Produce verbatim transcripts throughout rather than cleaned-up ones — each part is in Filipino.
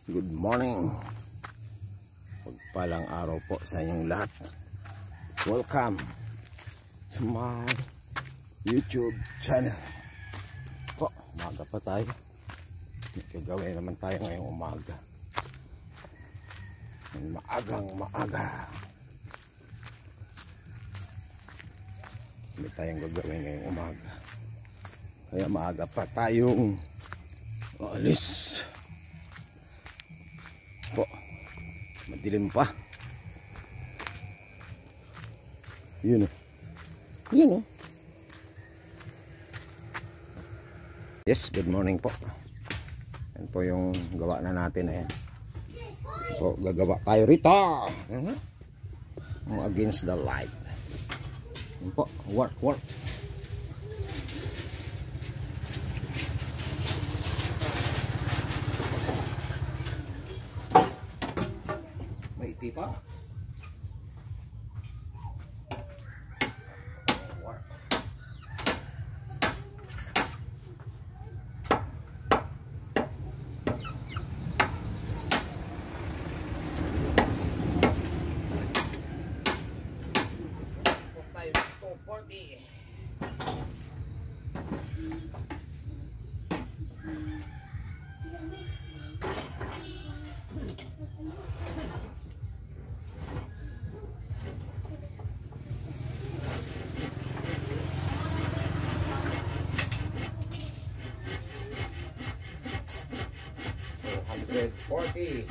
Good morning. Pagpalang araw po sa inyong lahat. Welcome to my YouTube channel. Po, umaga pa tayo. May kagawin naman tayo ngayong umaga. Maagang maaga. May tayong gagawin ngayong umaga. Kaya maaga pa tayong alis. Po, madilim pa. Yun o. Yun o. Yes, good morning po. Yan po yung gawa na natin. Ayan po, gagawa tayo rito. Uh-huh. Against the light. Yan po, work, work. Pa. two forty. forty.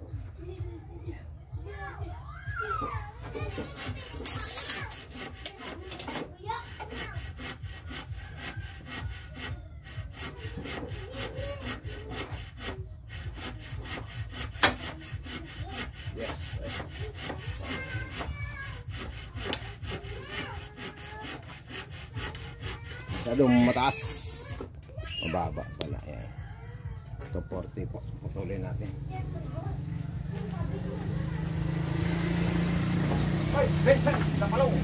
Yes. Masyadong mataas. Mababa pala yan. two forty po. Patuloy natin. Hoy, Benson, napalong.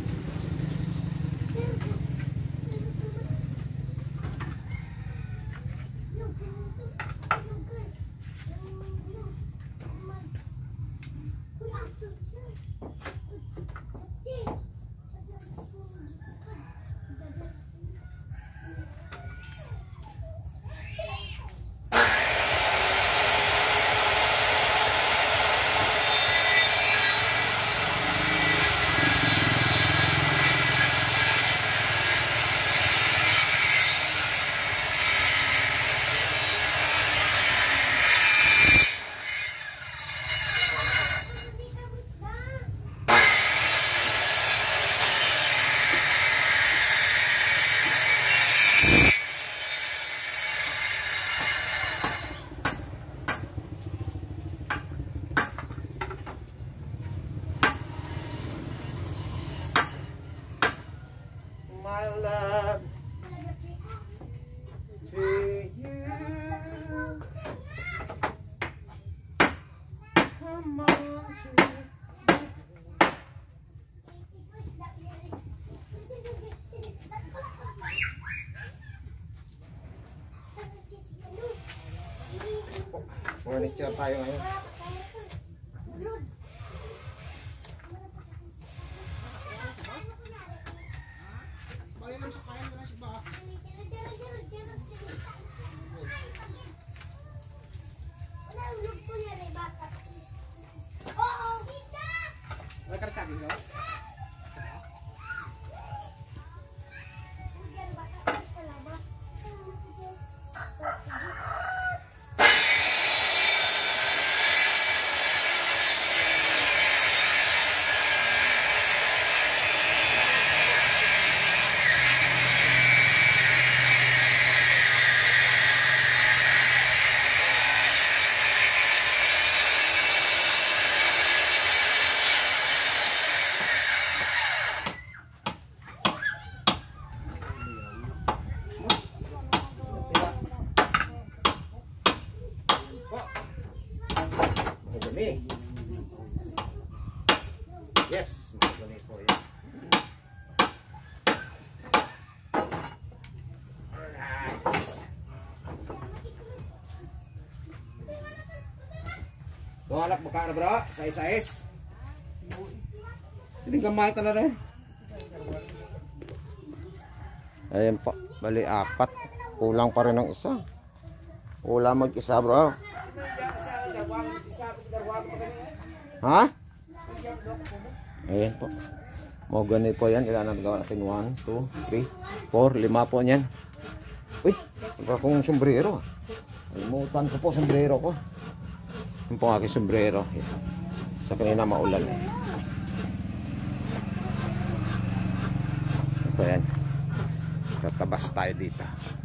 My love to you. Come on to furniture tayo ngayon. Yes, magdumi po yan. Alright. balak magkano bro? Sais-sais. Hindi gamay ka na rin. Ayan po. Bali apat. Kulang pa rin ng isa. Kulang mag-isa bro. Ha? Ayan po. Mo ganito po yan. Ilan ang gawa natin? one, two, three, four, lima po yan. Uy, wala akong sombrero. Alimutan ko po sombrero ko. Yung po aking sombrero. Sa kanina maulan eh. Ito yan. Katabas tayo dito.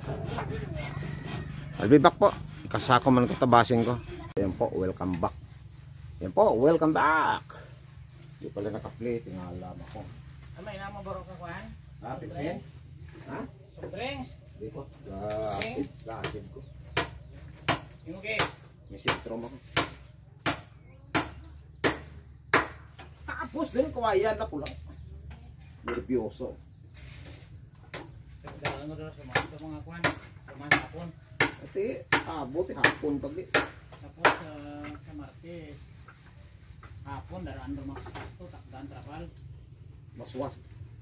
I'll be back po. Kasako man katabasin ko. Ayan po, welcome back. Ayan po, welcome back. Hindi pala naka-play. Tingalam ako. May naman baro ka kuhan? Ha, pinsin? Ha? Soft drinks? Hindi po. Gasid. Gasid ko. Yung okay. May sintrom ako. Tapos din, kawayan na ko lang. Nervyoso. Dalang mo doon sa mga mga kuhan. Sa mga hapon. Ati, abot eh, hapon pag di. Tapos uh, sa Martes. Hapon, daraan doon mga sakto. Takdaan trapal. Maswas.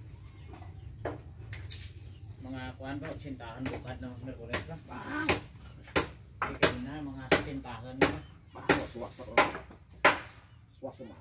Mga kuhan bro, sintahan bukad ng mga Merkules lang. Bang! Ikaw na, mga sintahan na. Maswas ako. Swas umang.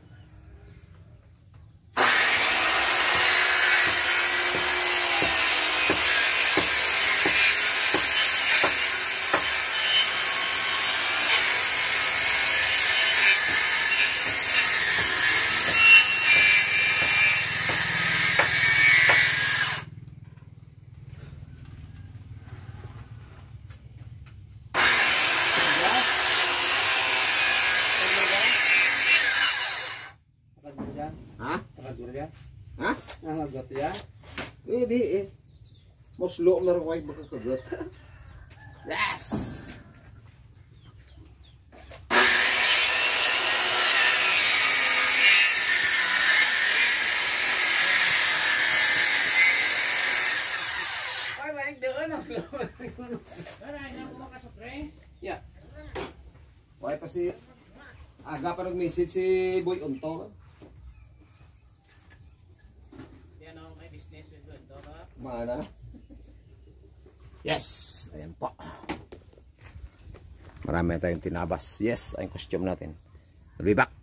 Ha? Ha? Ang agot yan? Pwede eh. Moslo na rin kayo makakagat. Yes! Ay, balik doon ang flow. Ay, na mo ka soft drinks? Yeah. Okay pa si... Aga pa nag-message si Boy Unto. Yan ang may business with doon. Ito ba? Mana? Yes! Ayan po. Marami tayong tinabas. Yes, ang costume natin. I'll be back.